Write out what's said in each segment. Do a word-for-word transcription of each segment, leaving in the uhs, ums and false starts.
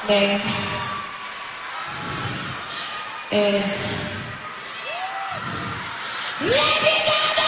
name is Lady Gaga!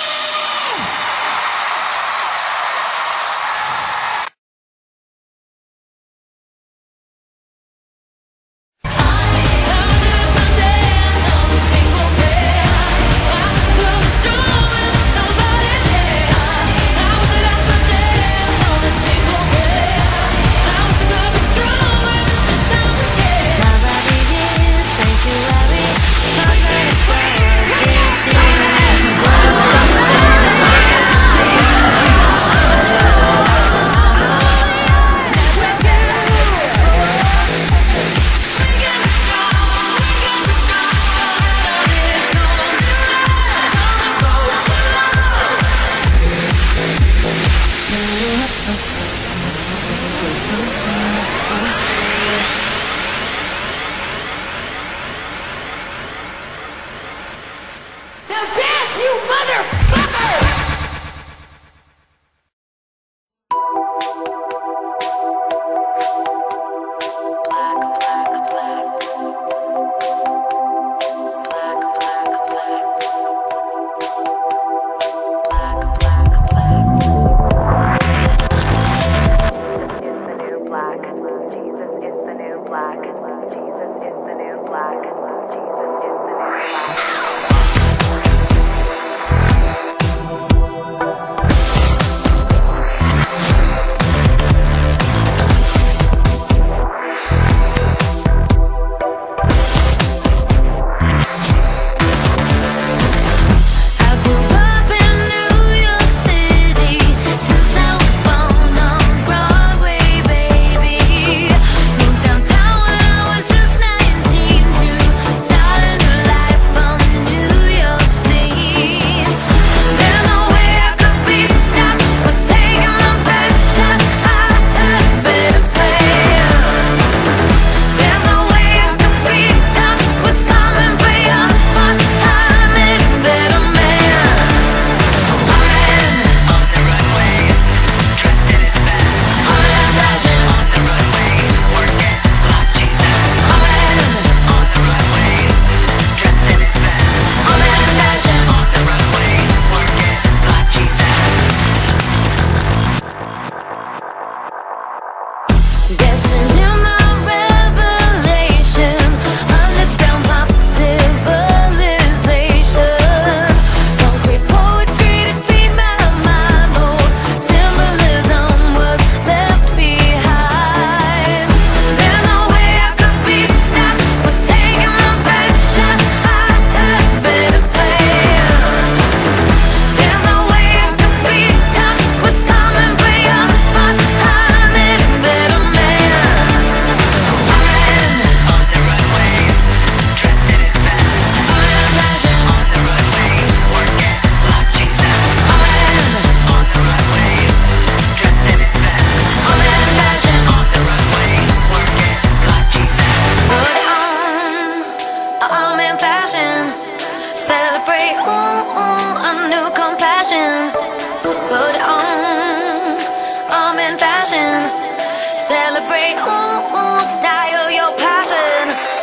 Celebrate, ooh, ooh, style, your passion.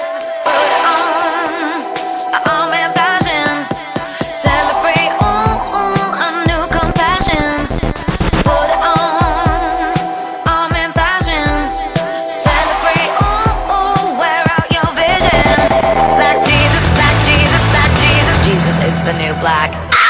Put it on, I'm in passion. Celebrate, ooh, ooh, I'm new compassion. Put it on, I'm in passion. Celebrate, ooh, ooh, wear out your vision. Black Jesus, black Jesus, black Jesus. Jesus is the new black.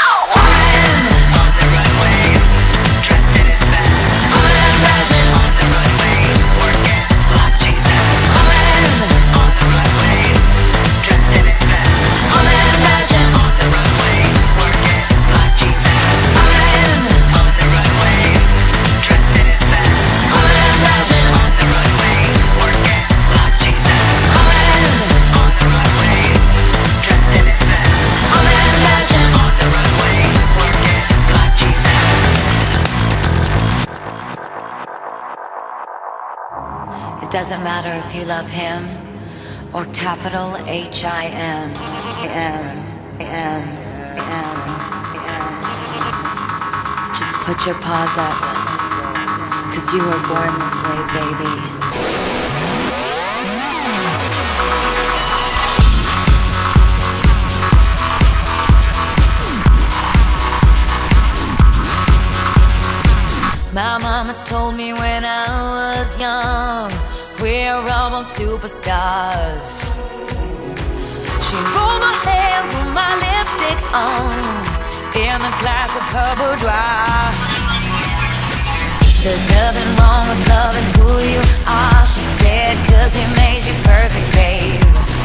It doesn't matter if you love him or capital H I M. M, M, M, M. Just put your paws up, cause you were born this way, baby. My mama told me when I was young, we're all born superstars. She rolled my hair, put my lipstick on, in a glass of her boudoir. There's nothing wrong with loving who you are, she said, 'cause he made you perfect, babe.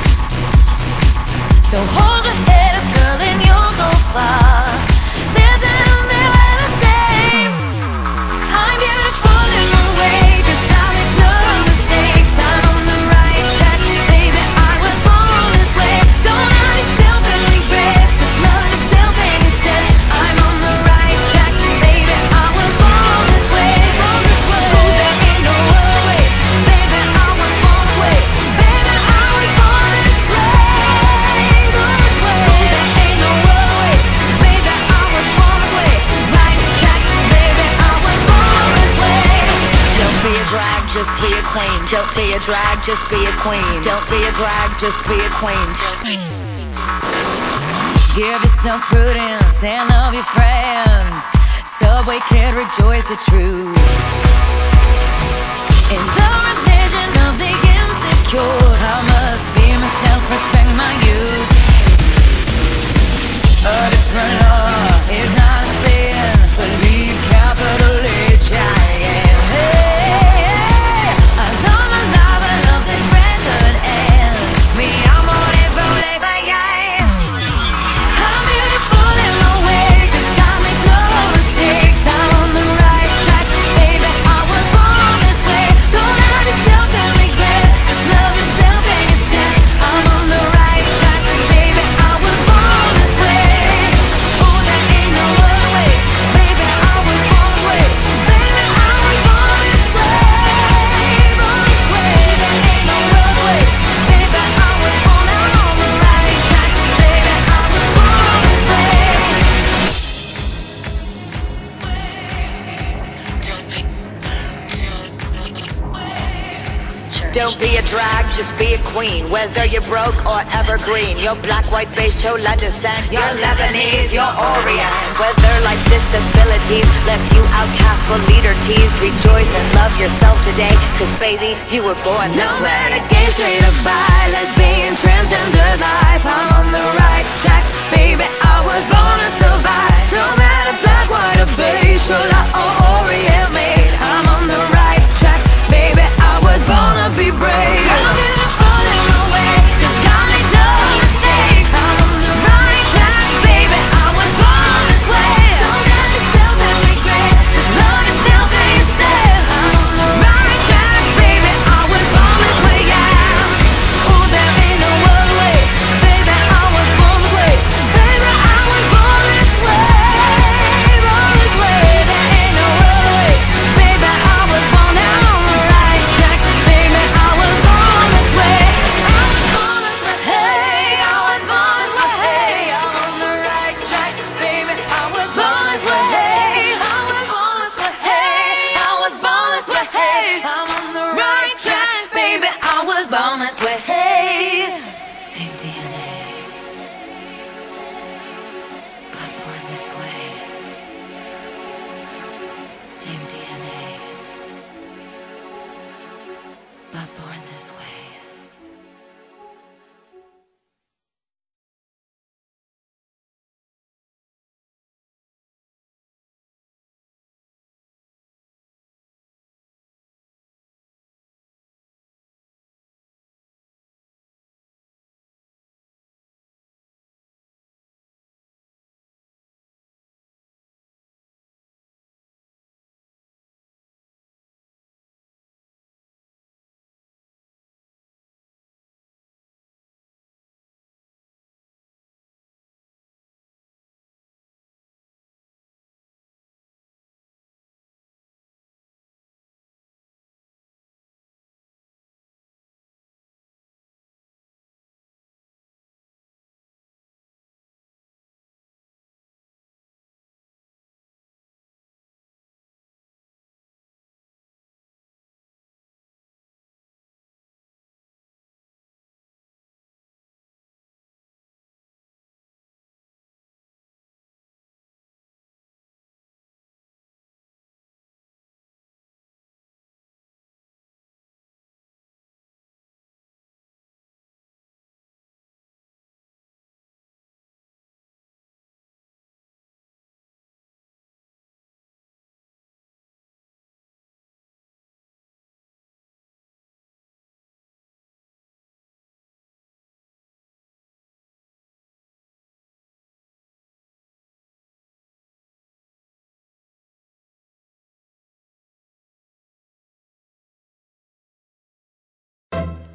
So hold your head up, girl, and you'll go far. Listen to me when I say I'm beautiful in my way, 'cause I make no mistakes. I'm on the right track, baby, I was born this way. Don't have yourself in regret, just love yourself instead. I'm on the right track, baby, I was born this way. Born this way. Oh, there ain't no other way, baby, I was born this way. Baby, I was born this way. Born this way. Oh, there ain't no other way, baby, I was born this way. Right track, baby, I was born this way. Don't be a drag, just be a queen. Don't be a drag, just be a queen. Don't be a drag, just be a queen. Give yourself prudence and love your friends. Subway kid, rejoice the truth. In the religion of the insecure, I must be myself, respect my youth. A different law is not a sin, believe capital H I M. Hey, hey, I love my life, I love this record, and me, I'm on it, rolling by eyes. I'm beautiful in my way, 'cause I make no mistakes. I'm on the right track, baby, I was born this way. Don't have yourself in regret, just love yourself instead. I'm on the right track, baby, I was born this way. Oh, there ain't no other way, baby, I was born this way. Baby, I was born this way. Born this way. There ain't no other way, baby, I was born. I'm on the right track, baby, I was born this way. Don't be a drag, just be a queen. Whether you're broke or evergreen, you're black, white, beige, chola descent, you're Lebanese, you're Orient. Whether life's disabilities left you outcast but leader teased, rejoice and love yourself today, 'cause baby, you were born this No way. matter gay, straight or bi, lesbian, transgender life, I'm on the right track, baby, I was born to survive. No matter black, white or beige, chola or Orient made, I'm on the right track, baby, I was born to be brave. I'm beautiful in my way, 'cause God made no mistakes. I'm on the right track, baby, I was born this way. Don't have yourself in regret, just love yourself instead. I'm on the right track, baby, I was born this way, yeah. Oh, there ain't no other way, baby, I was born this way. Baby, I was born this way. Born this way. There ain't no other way, baby, I was born. I'm on the right track, baby, I was born this way. I was born this way. Hey, I was born this way. Hey, I'm on the right track, baby, I was born this way. Hey, I was born this way. Hey, I was born this way. Hey, I'm on the right track, baby, I was born this way. Hey, same D N A, but born this way. Same D N A, but born this way.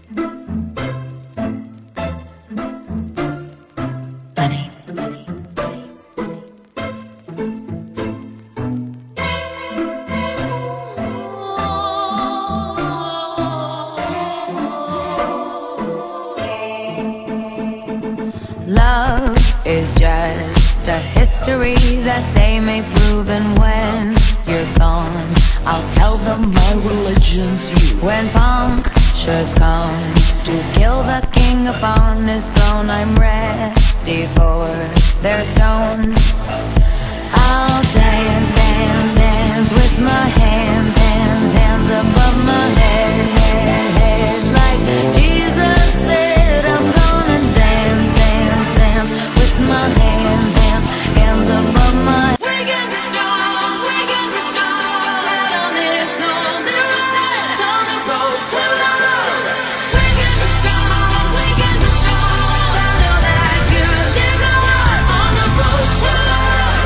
Bunny. Love is just a history that they may prove, and when you're gone, I'll tell them my religion's you. When punctures come to kill the king upon his throne, I'm ready for their stones. I'll dance, dance, dance with my hands, hands, hands above my head, head, head, like Jesus said. I'm gonna dance, dance, dance with my hands, hands, hands above my head. We can be strong, we can be strong. Out on this northern road, on the road to love. We can be strong, we can be strong. I know that you can go on, on the road to love.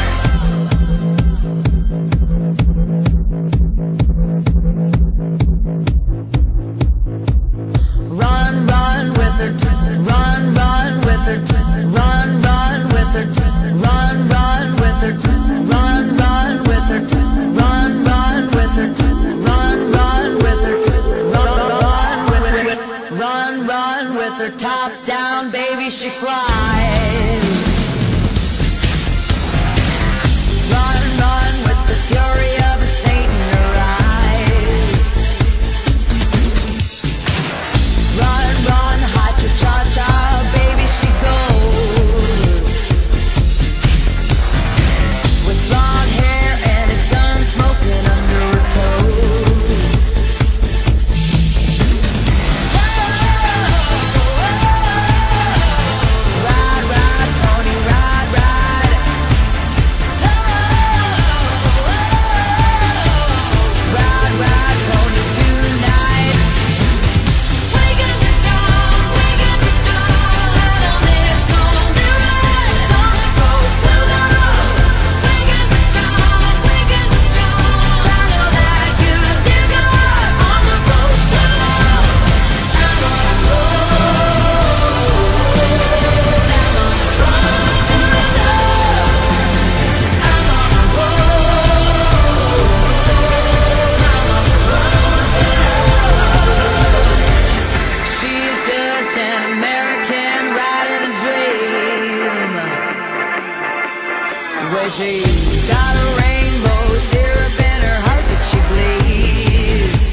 Run, run with her, run, run with her, run, run with her, run, run with her, run, run with her, run, run with her, run, run with her, run with her, run, run with her, top down, baby, she flies. Run, run with the fury of a saint in her eyes. Run, run, hot cha-cha-cha, baby, she goes. With blonde hair and it's gun smoking under her toes. Ride, ride, pony, ride, ride. Ride, ride, pony tonight. We can be strong, we can be strong. Out on this golden road, on the road to love. We can be strong, we can be strong. I know that you can go on the road to love. I'm on the road, I'm on the road to love. I'm on the She's just an American riding a dream, where she's got a rainbow syrup in her heart that she bleeds.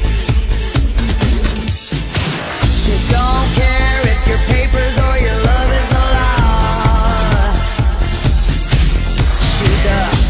She don't care if your papers or your love is the law. She's a